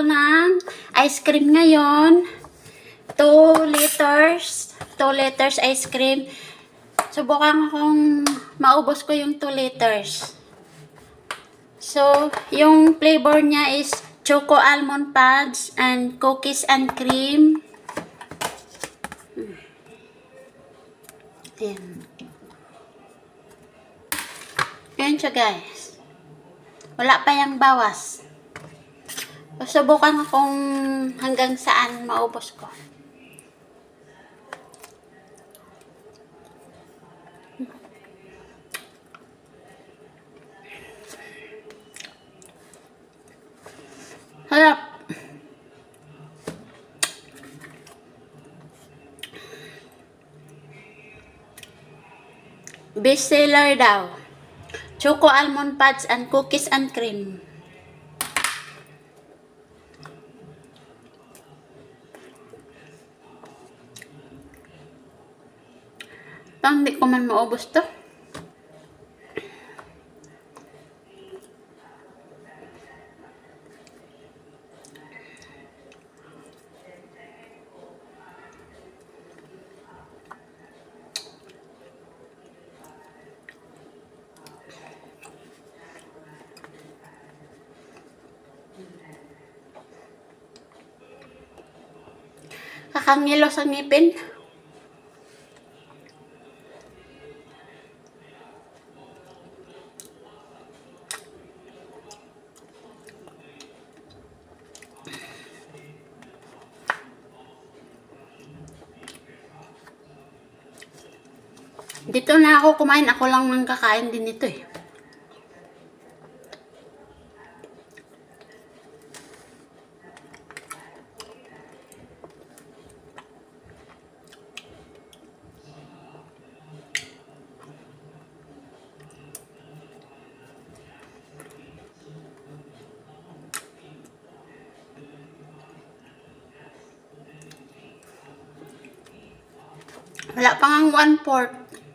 ng ice cream ngayon. 2 liters. 2 liters ice cream. Subukan kung maubos ko yung 2 liters. So, yung flavor niya is Choco Almond Pods and Cookies and Cream. Ayan. Ayan siya guys. Wala pa yung bawas. Subukan ko kung hanggang saan maubos ko. Harap. Best seller daw. Choco Almond Pods and Cookies and Cream. Parang hindi ko man maubos to. Kakangilo sa ngipin. Dito na ako kumain. Ako lang nang kakain din ito eh. Wala pa ngang 1/4.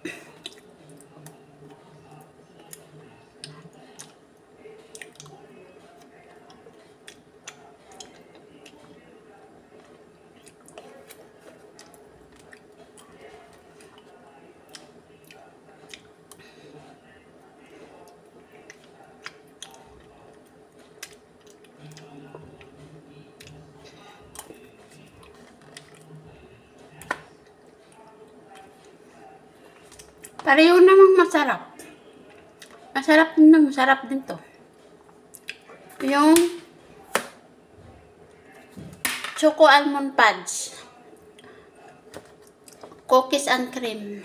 Pareho namang masarap. Masarap din to. Yung Choco Almond Pods. Cookies and Cream.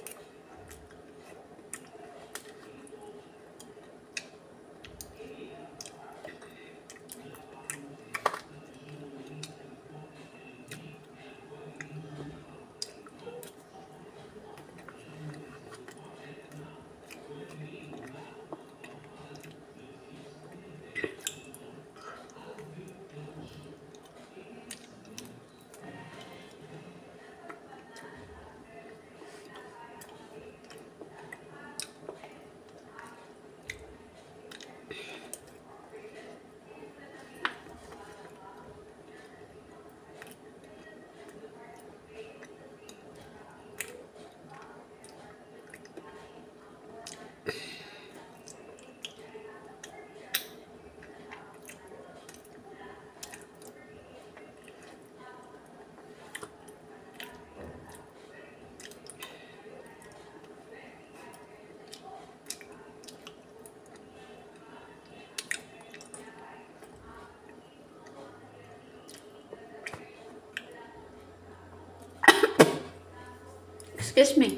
Excuse me.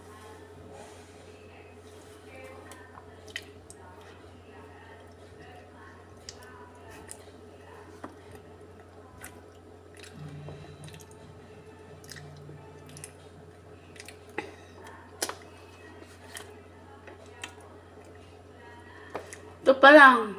Ito pa lang.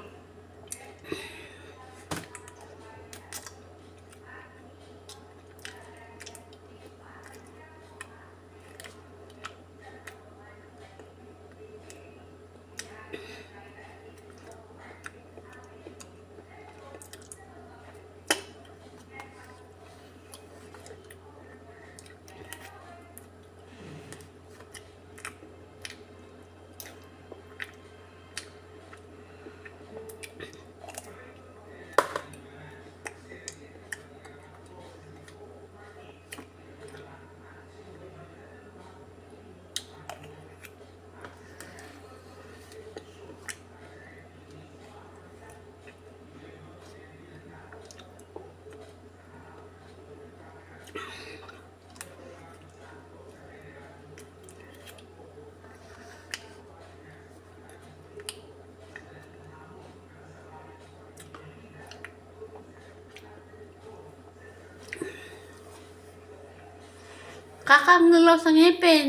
Kakangalaw sa ngipin.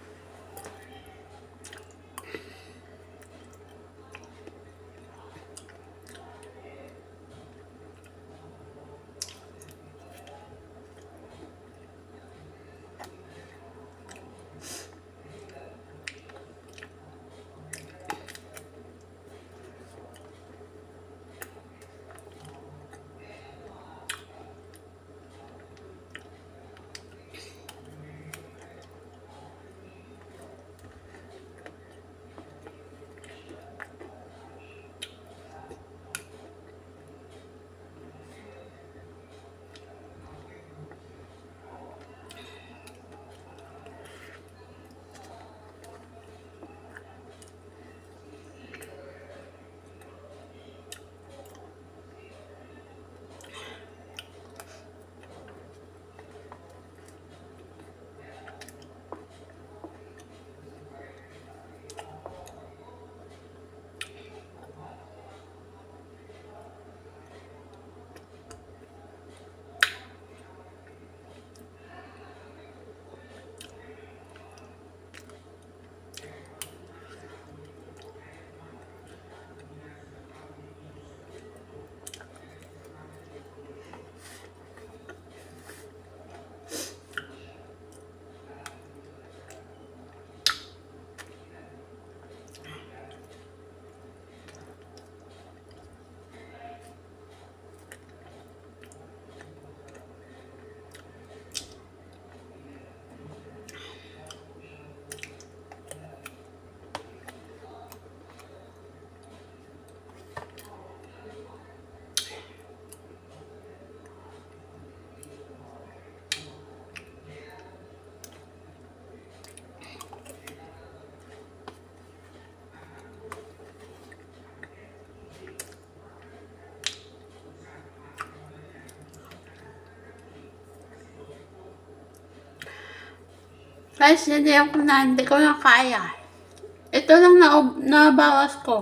Guys, hindi ko na kaya. Ito lang nabawas ko.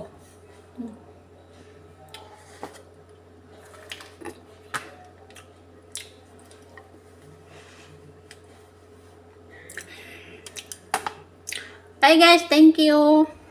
Bye guys, thank you.